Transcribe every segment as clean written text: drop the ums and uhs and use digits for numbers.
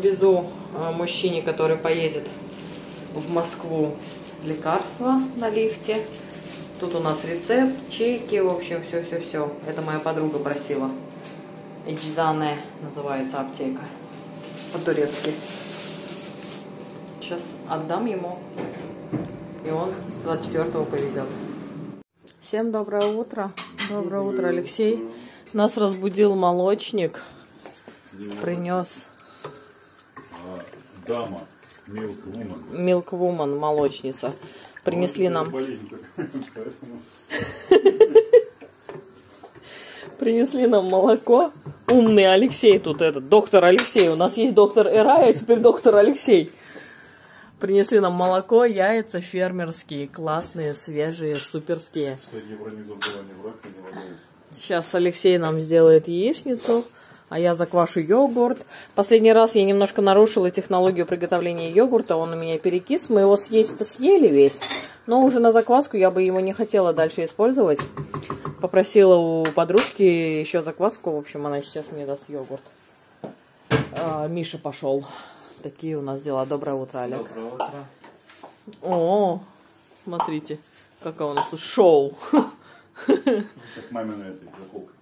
Везу мужчине, который поедет в Москву, лекарства на лифте. Тут у нас рецепт, чеки, в общем, все. Это моя подруга просила. Эджзане называется аптека по-турецки. Сейчас отдам ему, и он 24-го повезет. Всем доброе утро. Доброе утро, Алексей. Нас разбудил молочник. Принес. Дама, Milk Woman, молочница. Принесли нам. Принесли нам молоко. Умный Алексей тут этот, доктор Алексей. У нас есть доктор Эрай, а теперь доктор Алексей. Принесли нам молоко, яйца фермерские, классные, свежие, суперские. Сейчас Алексей нам сделает яичницу, а я заквашу йогурт. Последний раз я немножко нарушила технологию приготовления йогурта, он у меня перекис. Мы его съесть-то съели весь, но уже на закваску я бы его не хотела дальше использовать. Попросила у подружки еще закваску, в общем, она сейчас мне даст йогурт. Миша пошел. Такие у нас дела. Доброе утро, Олег. Доброе утро. О, смотрите, какое у нас тут шоу. Как мамина этой заколкой.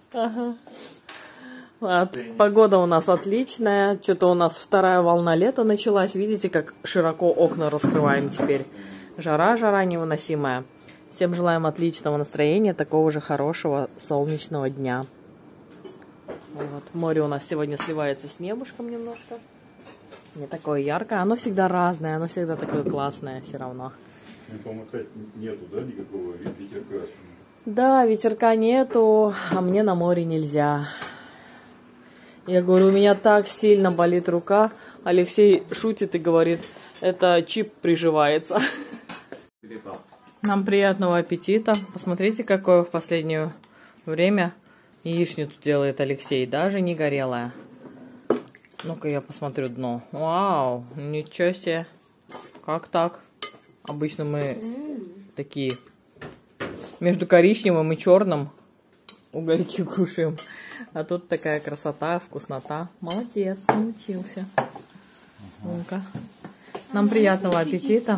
Ага. Погода у нас отличная. Что-то у нас вторая волна лета началась. Видите, как широко окна раскрываем теперь. Жара невыносимая. Всем желаем отличного настроения, такого же хорошего солнечного дня. Вот. Море у нас сегодня сливается с небушком немножко. Не такое яркое. Оно всегда разное, оно всегда такое классное все равно. По-моему, нету, да, никакого ветерка? Да, ветерка нету, а мне на море нельзя. Я говорю, у меня так сильно болит рука. Алексей шутит и говорит, это чип приживается. Нам приятного аппетита. Посмотрите, какое в последнее время яичницу делает Алексей. Даже не горелая. Ну-ка я посмотрю дно. Вау, ничего себе. Как так? Обычно мы такие между коричневым и черным угольки кушаем. А тут такая красота, вкуснота. Молодец, научился. Ну-ка. Нам приятного аппетита.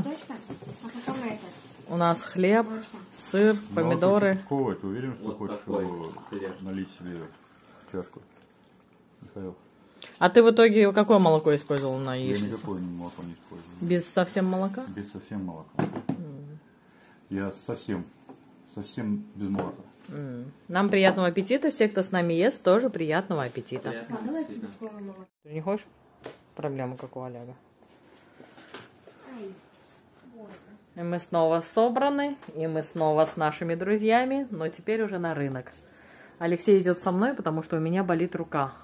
У нас хлеб, сыр, помидоры. Ты уверен, что хочешь налить себе чашку, Михаил? А ты в итоге какое молоко использовал на яичницу? Я никакое молоко не использую. Без совсем молока? Без совсем молока. Я совсем без молока. Нам приятного аппетита. Все, кто с нами ест, тоже приятного аппетита. Ты не хочешь? Проблема как у Олега. И мы снова собраны, и мы снова с нашими друзьями, но теперь уже на рынок. Алексей идет со мной, потому что у меня болит рука.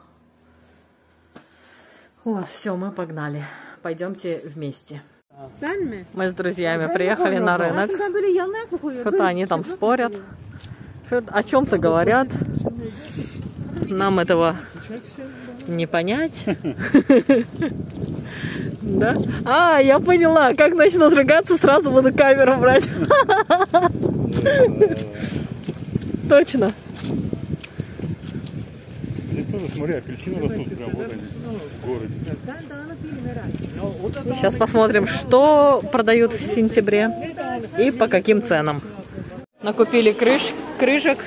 Вот, все, мы погнали. Пойдемте вместе. Мы с друзьями приехали на рынок. Что-то они там спорят, о чем-то говорят. Нам этого не понять. Да? А, я поняла, как начнут ругаться, сразу буду камеру брать. Точно. Здесь тоже, смотри, апельсины растут прям вот они в городе. Сейчас посмотрим, что продают в сентябре и по каким ценам. Накупили крышки.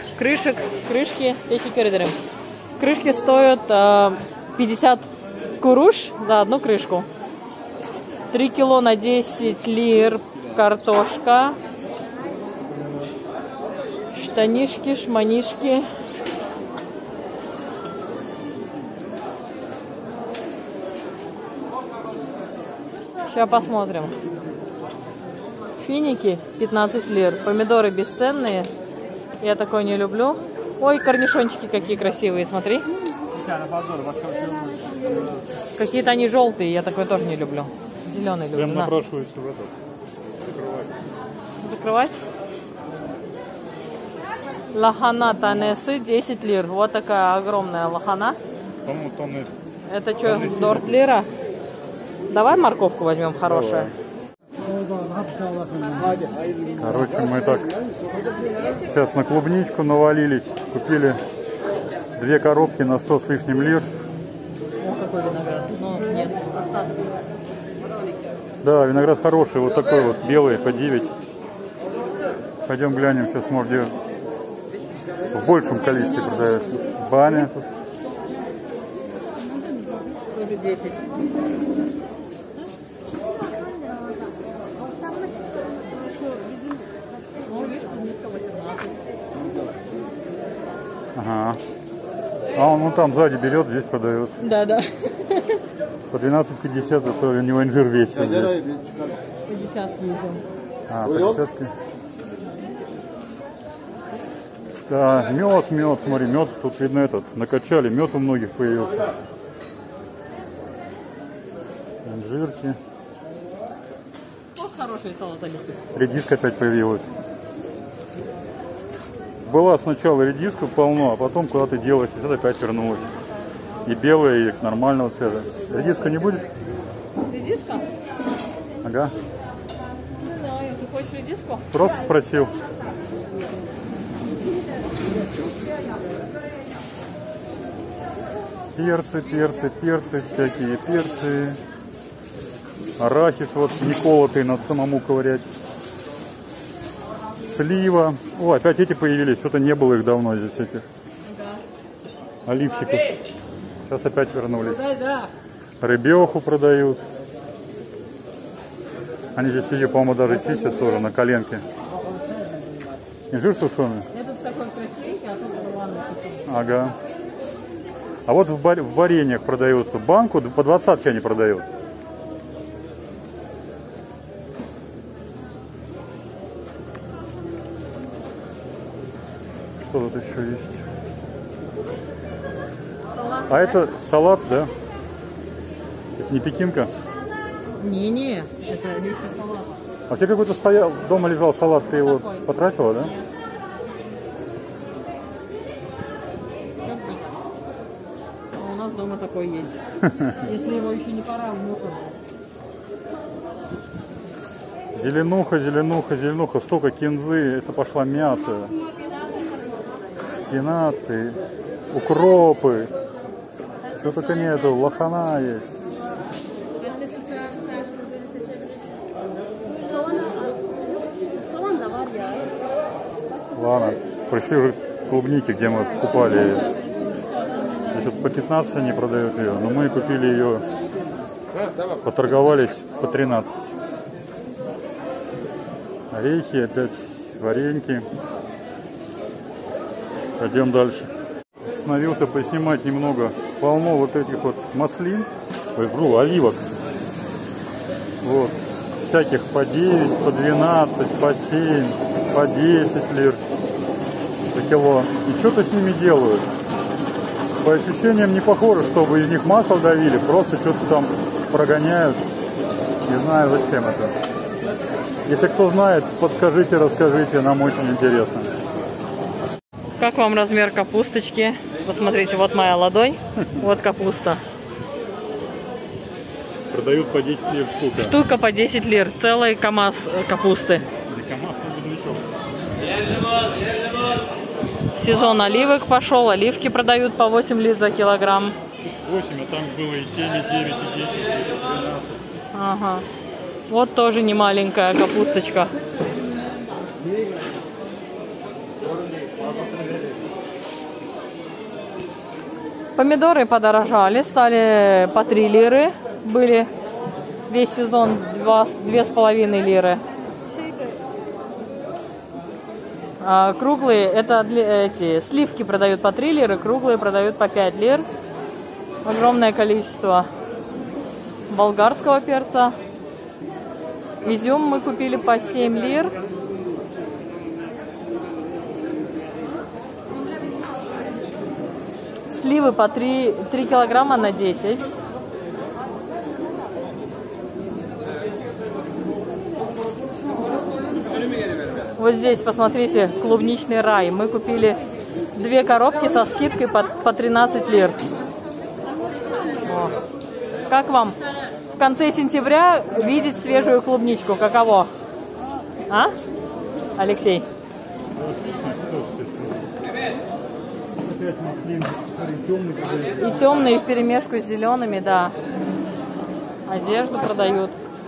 Крышки стоят 50 куруш за одну крышку. 3 кило на 10 лир картошка. Штанишки, шманишки. Сейчас посмотрим. Финики 15 лир. Помидоры бесценные. Я такой не люблю. Ой, корнишончики какие красивые, смотри. Какие-то они желтые, я такой тоже не люблю. Зеленый люблю. Прям напрашивается в этот. Закрывать? Лохана танесы 10 лир. Вот такая огромная лохана. По-моему, тонны. Это что, дорт лира? Давай морковку возьмем хорошую. Короче, мы так сейчас на клубничку навалились. Купили 2 коробки на 100 с лишним лир. О, какой виноград. Ну, нет. остатки. Да, виноград хороший, вот такой вот, белый, по 9. Пойдем глянем, сейчас может где в большем количестве продается. Баня. Тоже 10. Ну, видишь, клубничка 18. Ага. А он вон там сзади берет, здесь продает. Да. По 12,50, зато у него инжир весит здесь. 50 везем. А, по 50. Да, мед, смотри, мед, тут видно этот, накачали, мед у многих появился. Инжирки. Вот хороший салат оливки. Редиска опять появилась. Была сначала редиска полно, а потом куда-то делась, и вот опять вернулась. И белая, и нормального цвета. Редиска не будет? Редиска? Ага. Не знаю, ты хочешь редиску? Просто спросил. Перцы, всякие перцы. Арахис вот не колотый, надо самому ковырять. Слива. О, опять эти появились. Что-то не было их давно здесь, этих. Оливчиков. Сейчас опять вернулись. Рыбеху продают. Они здесь ее, по-моему, даже чистят тоже на коленке. Инжир сушеный? Этот такой красивенький, а тут рваный сушеный. Ага. А вот в вареньях продаются. Банку по 20 они продают. Что тут еще есть? Салат, А это салат, да? Это не пекинка? Не, это листья салата. А у тебя какой-то стоял, дома лежал салат, ты его Такой. потратила, да? А у нас дома такой есть. Если его еще не пора, внутрь. Зеленуха, столько кинзы, это пошла мята. Шпинаты, укропы. Что только нету, лохана есть. Ладно, пришли уже клубники, где мы покупали ее. Здесь вот по 15 они продают ее, но мы купили ее, поторговались по 13. Орехи, опять вареньки. Пойдем дальше. Остановился поснимать немного. Полно вот этих вот маслин, оливок. Вот. Всяких по 9, по 12, по 7, по 10 лир за кило. И что-то с ними делают. По ощущениям не похоже, чтобы из них масло давили. Просто что-то там прогоняют. Не знаю, зачем это. Если кто знает, подскажите, расскажите. Нам очень интересно. Как вам размер капусточки? Посмотрите, вот моя ладонь. Вот капуста. Продают по 10 лир штука. Штука по 10 лир. Целый КамАЗ капусты. Сезон оливок пошел. Оливки продают по 8 лир за килограмм. 8, а там было и 7, и 9, и 10, и 12. Ага. Вот тоже не маленькая капусточка. Помидоры подорожали, стали по 3 лиры. Были весь сезон 2,5 лиры. А круглые, это эти сливки продают по 3 лиры, круглые продают по 5 лир. Огромное количество болгарского перца. Изюм мы купили по 7 лир. Сливы по 3 килограмма на 10. Вот здесь, посмотрите, клубничный рай. Мы купили 2 коробки со скидкой по 13 лир. О. Как вам в конце сентября видеть свежую клубничку? Каково? А, Алексей? И темные вперемешку с зелеными, да. Одежду продают.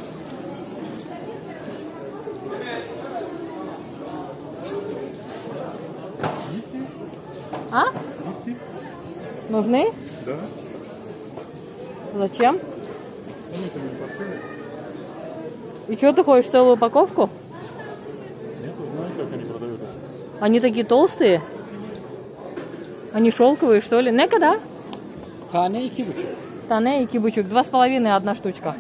А? Нужны? Да. Зачем? И что, ты хочешь целую упаковку? Нет, знаю, как они продают. Они такие толстые? Они шелковые, что ли? Нека, да? Tane 2,5. Тане и кибучек. 2,5 одна штучка.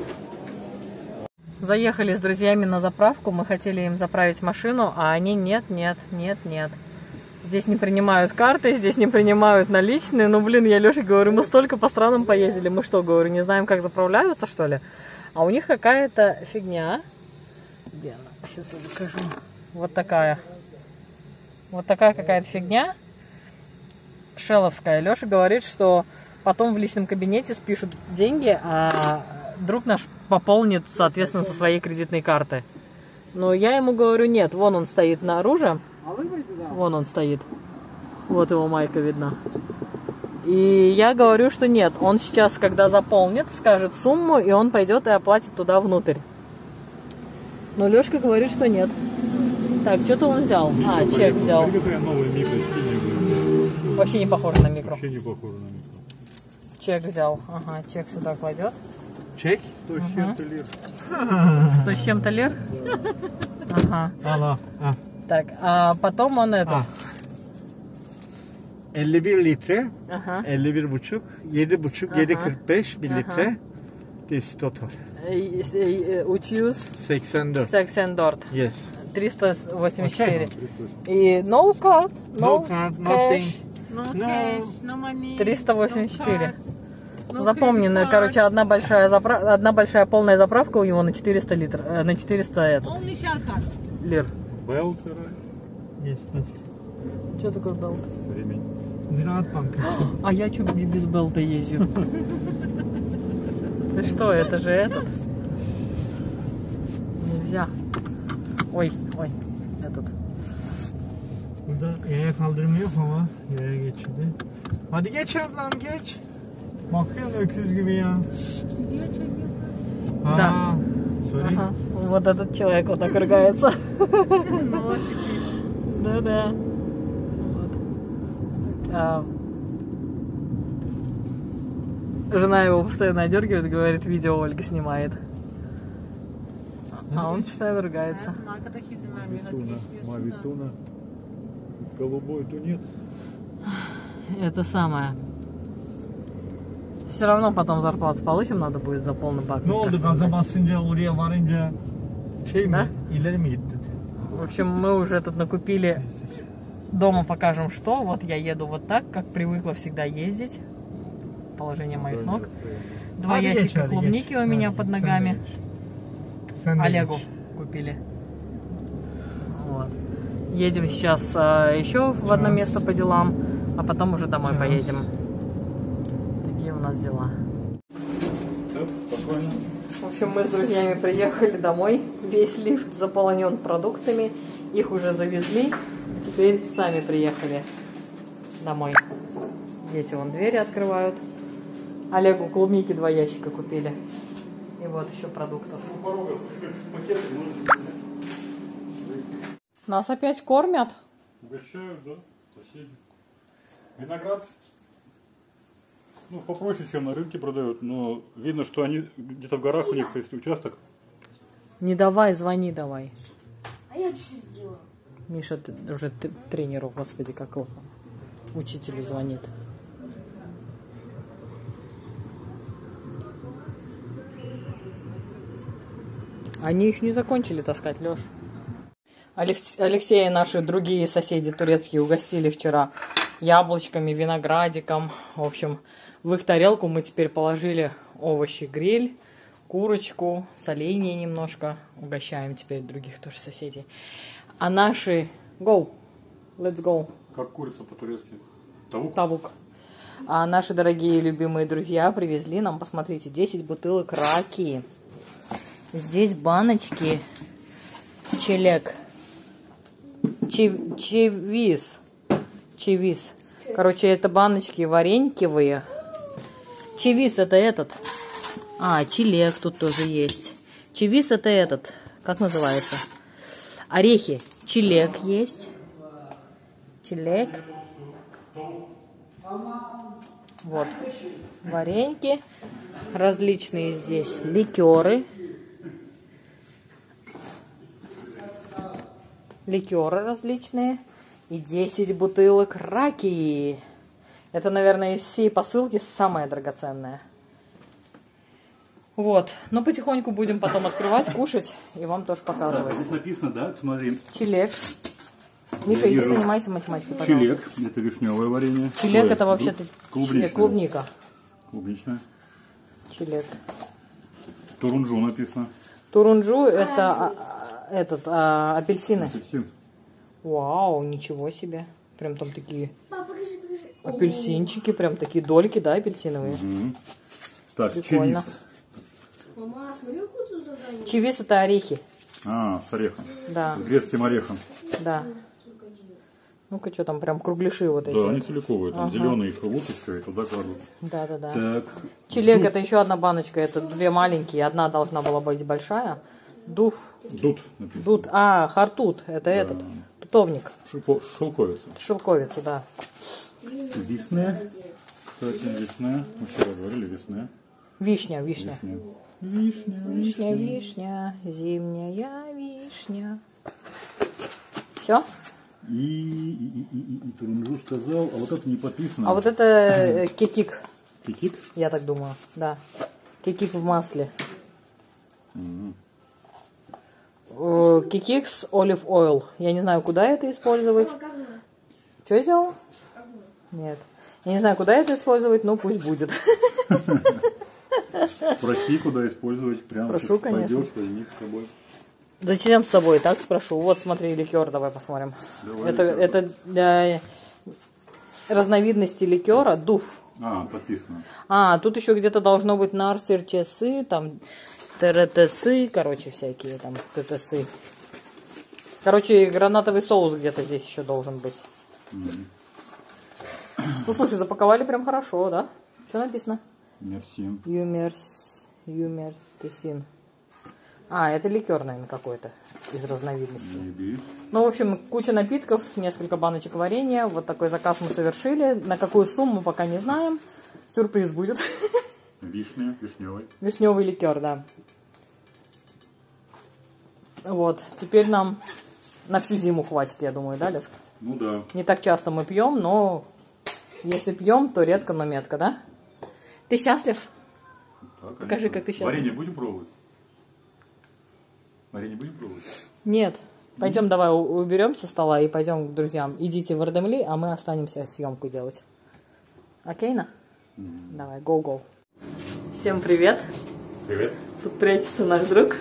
Заехали с друзьями на заправку. Мы хотели им заправить машину, а они нет. Здесь не принимают карты, здесь не принимают наличные. Ну, блин, я Лёше говорю, мы столько по странам поездили. Мы что, говорю, не знаем, как заправляются, что ли? А у них какая-то фигня. Где она? Сейчас я покажу. Вот такая. Вот такая какая-то фигня. Шелловская. Лёша говорит, что потом в личном кабинете спишут деньги, а друг наш пополнит, соответственно, со своей кредитной карты. Но я ему говорю, нет, вон он стоит наружу. Вон он стоит. Вот его майка видна. И я говорю, что нет. Он сейчас, когда заполнит, скажет сумму, и он пойдет и оплатит туда внутрь. Но Лёшка говорит, что нет. Так, что-то он взял. Чек взял. Вообще не похоже на микро. Вообще не похоже на микро. Чек взял. Ага, чек сюда кладет. Çek. 100 с чем-то лир. 100 с чем-то лир? Ага. Allah. Так, а потом он это. 51 litre, Ага. 51,5, 7,5, 7,45 1 litre. This total. Учусь 84. 84. Yes. 384. И no card, No card, nothing. No No. cash, no money. 384. No Запомни, credit короче, card. одна большая полная заправка у него на 400 литров, на 400 Only shell card. лир. Белтера. Yes. Yes. Что такое белт? Ремень. Ziraat Bankası. А я что без белта езжу? Ты что, это же этот? Нельзя. Ой, этот. Burada yaya kaldırımı yok ama yaya geçidi. Hadi geç ablam geç. Bakıyorsun öküz gibi ya. Video çekiyor. Ha, sorry. Ага. Вот этот человек вот так ругается. Носики. Да-да. Вот. Жена его постоянно одергивает, говорит, видео Ольга снимает. А он постоянно ругается. Arkadaki izin vermiyor. Hadi Туна. geç diyorsun da. Мавитуна. Голубой тунец. Это самое. Все равно потом зарплату получим, надо будет за полный бак. Ne oldu gaza basınca oraya varınca şey mi? Da? İleri mi gitti? В общем, мы уже тут накупили. Дома покажем, что. Вот я еду вот так, как привыкла всегда ездить. Положение моих ног. Два Hadi geç, ящика hadi клубники geç. у меня Hadi, под sen de ногами. geç. Sen de Олегу geç. купили. Вот. Едем сейчас еще в одно место по делам, а потом уже домой Сейчас. поедем. Такие у нас дела. Все, спокойно. В общем, мы с друзьями приехали домой. Весь лифт заполнен продуктами. Их уже завезли. Теперь сами приехали домой. Дети вон двери открывают. Олегу клубники 2 ящика купили. И вот еще продуктов. Нас опять кормят. Угощают, да, соседи. Виноград, ну, попроще, чем на рынке продают, но видно, что они где-то в горах у них есть участок. Не давай, звони давай. А я что сделала? Миша уже тренеру, господи, как его, учителю звонит. Они еще не закончили таскать, Леш. Алексея наши другие соседи турецкие угостили вчера яблочками, виноградиком. В общем, в их тарелку мы теперь положили овощи, гриль, курочку, соленья немножко. Угощаем теперь других тоже соседей. А наши... Go! Let's go! Как курица по-турецки. Тавук. Тавук. А наши дорогие любимые друзья привезли нам, посмотрите, 10 бутылок раки. Здесь баночки челек. Чевиз. Короче, это баночки вареньковые. Чевиз это этот. А, чилек тут тоже есть. Чивис это этот, как называется? Орехи. Чилек есть. Чилек. Вот. Вареньки. Различные здесь ликеры. Ликеры различные. И 10 бутылок раки. Это, наверное, из всей посылки самое драгоценное. Вот. Но потихоньку будем потом открывать, кушать и вам тоже показывать. Здесь написано, да? Смотри. Чилек. Миша, иди занимайся математикой, пожалуйста. Чилек. Это вишневое варенье. Чилек Ой, это вообще-то клубника. Клубничное. Чилек. Турунжу написано. Турунжу это апельсины. Апельсин. Вау, ничего себе. Прям там такие Папа, покажи. апельсинчики, прям такие дольки, да, апельсиновые. Угу. Так, Прикольно. чивис. Мама, смотри, какое тут задание. Чивис это орехи. А, с орехом. Да, С грецким орехом. да. Ну-ка, что там, прям кругляши вот эти. Да, вот. они целиковые. Там зеленые их рвут и все, и туда кладут. Да. Так. Чилек это еще одна баночка, это две маленькие, одна должна была быть большая. Дут написано. Дут, хартут, это этот, тутовник, Шелковица. шелковица, да. Весны. Кстати, весна. Мы вчера говорили весна. Вишня. Вишня. Вишня, зимняя вишня. Все? И Турунжу сказал, а вот это не подписано. А вот это кекик, Кикик? я так думаю, да. Кекик в масле. Кекикс Olive Oil. Я не знаю, куда это использовать. Что я сделала? Нет. Я не знаю, куда это использовать, но пусть будет. Спроси, куда использовать. Прямо Спрошу, конечно. пойдешь, возьми с собой. Зачем с собой? Так спрошу. Вот, смотри, ликер, давай посмотрим. Давай Это для разновидности ликера дуф. А, подписано. Тут еще где-то должно быть нарсерчесы, там ТРТЦ, короче, всякие там ТТЦ. Короче, гранатовый соус где-то здесь еще должен быть. Ну, слушай, запаковали прям хорошо, да? Что написано? Мерси. Юмертисин. Это ликер, наверное, какой-то из разновидностей. Maybe. Ну, в общем, куча напитков, несколько баночек варенья. Вот такой заказ мы совершили. На какую сумму, пока не знаем. Сюрприз будет. Вишня, вишневый. Вишневый ликер, да. Вот. Теперь нам на всю зиму хватит, я думаю, да, Лешка? Ну да. Не так часто мы пьем, но если пьем, то редко, но метко, да? Ты счастлив? Да, Покажи, как ты счастлив. Варенье будем пробовать? Варенье будем пробовать? Нет. Пойдем, давай уберем со стола и пойдем к друзьям. Идите в Ардемли, а мы останемся съемку делать. Окей, на? Давай, go. Всем привет. Привет. Тут прячется наш друг.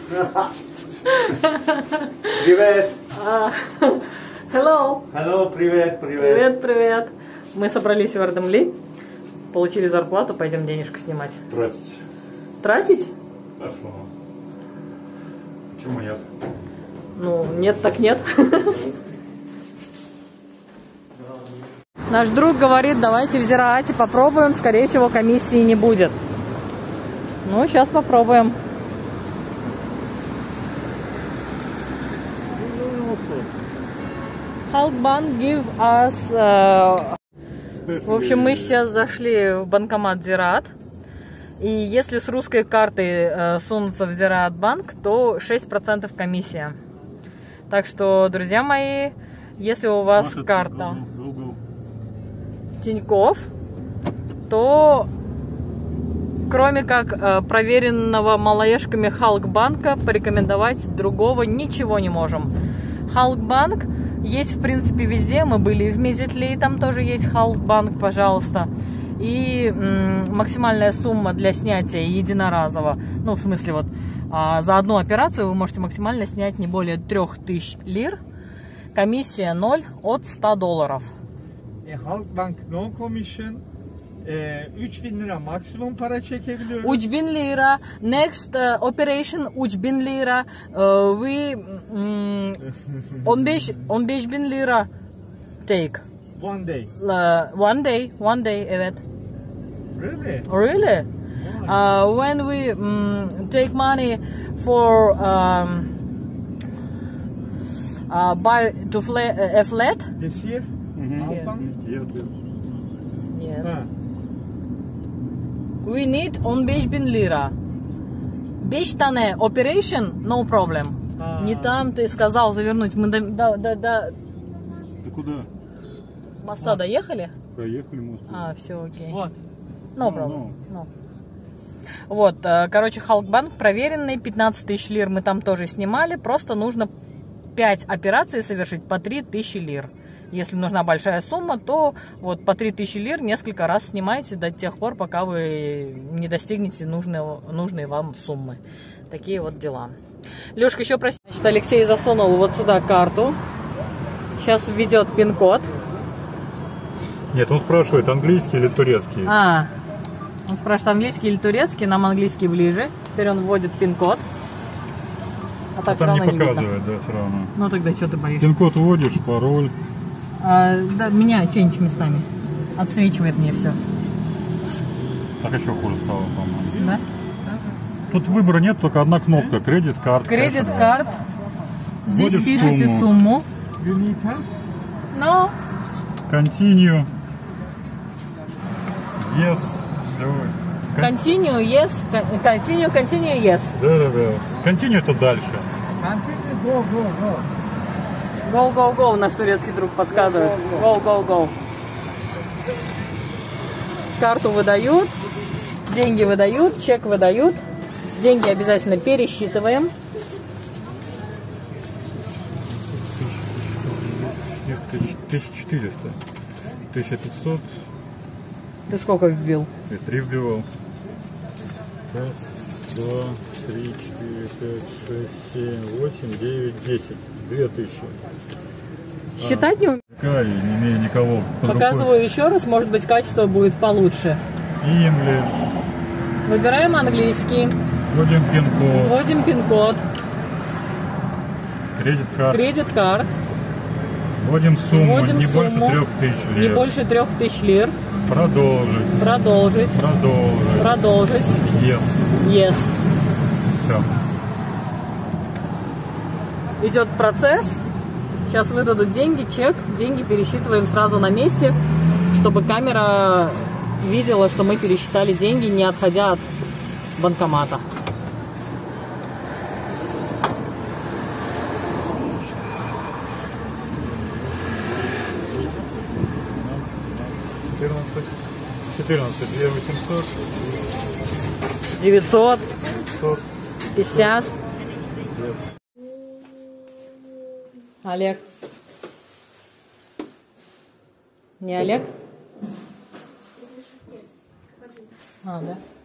Привет. Hello. Hello, привет. Привет. Мы собрались в Ардемли. Получили зарплату, пойдем денежку снимать. Тратить. Тратить? Хорошо. Почему нет? Ну, нет так нет. Наш друг говорит, давайте в Зираате попробуем, скорее всего, комиссии не будет. Ну, сейчас попробуем. Halkbank give us... В общем, мы сейчас зашли в банкомат Зираат. И если с русской карты сунуться в Зираат-банк, то 6% комиссия. Так что, друзья мои, если у вас карта Тинькофф, то кроме как проверенного малоежками Халкбанка порекомендовать другого ничего не можем. Халкбанк есть в принципе везде, мы были в Мизетли, там тоже есть Халкбанк, пожалуйста. И максимальная сумма для снятия единоразово, ну в смысле вот за одну операцию вы можете максимально снять не более 3000 лир. Комиссия 0 от $100. Halkbank no commission. 3000 lira maksimum para çekebiliyoruz. 3000 lira. Next operation 3000 lira. We 15.000 lira take. One day. One day, evet. Really? Really? When we take money for buy to a flat, This here? Alpan? yes. Ha. We need 15.000 лира. 5 тане operation, no problem. Не там ты сказал завернуть. Мы до Ты куда? моста доехали? Проехали мост. Все окей. Вот. No problem. No. Вот, короче, Халкбанк проверенный, 15 тысяч лир мы там тоже снимали, просто нужно 5 операций совершить по 3000 лир. Если нужна большая сумма, то вот по 3000 лир несколько раз снимайте до тех пор, пока вы не достигнете нужной вам суммы. Такие вот дела. Лешка, еще прости. Значит, Алексей засунул вот сюда карту. Сейчас введет пин-код. Нет, он спрашивает, английский или турецкий. Он спрашивает, английский или турецкий, нам английский ближе. Теперь он вводит пин-код. А так там не видно. показывает, да, все равно. Ну тогда что ты боишься? Пин-код вводишь, пароль. Да, меня ченч местами. Отсвечивает мне все. Так еще хуже стало, по-моему. Да? Тут выбора нет, только одна кнопка. Кредит-карт. Кредит-карт. Здесь Вводишь пишите сумму. You need help? Но Continue. Yes. continue, yes. Continue, yes. Да. Continue это дальше. Continue, go, go, go. Go, go, go, наш турецкий друг подсказывает. Go, go, go. Карту выдают, деньги выдают, чек выдают. Деньги обязательно пересчитываем. 1400. 1500. Ты сколько вбил? Я 3 вбивал. Раз, два, 3, 4, 5, 6, 7, 8, 9, 10. 2000. Считать не умею. Я не имею никого под Показываю еще раз, может быть, качество будет получше. рукой. English. Выбираем английский. Вводим пин-код. Вводим пин-код. Кредит-карт. Кредит-карт. Вводим сумму. Вводим Не больше сумму. 3000 лир. Не больше 3000 лир. Продолжить. Продолжить. Продолжить. Продолжить. Yes. Yes. Все. Идет процесс. Сейчас выдадут деньги, чек. Деньги пересчитываем сразу на месте, чтобы камера видела, что мы пересчитали деньги, не отходя от банкомата. $14, 2800, 900, 900. 50. Олег. Не Олег? Да.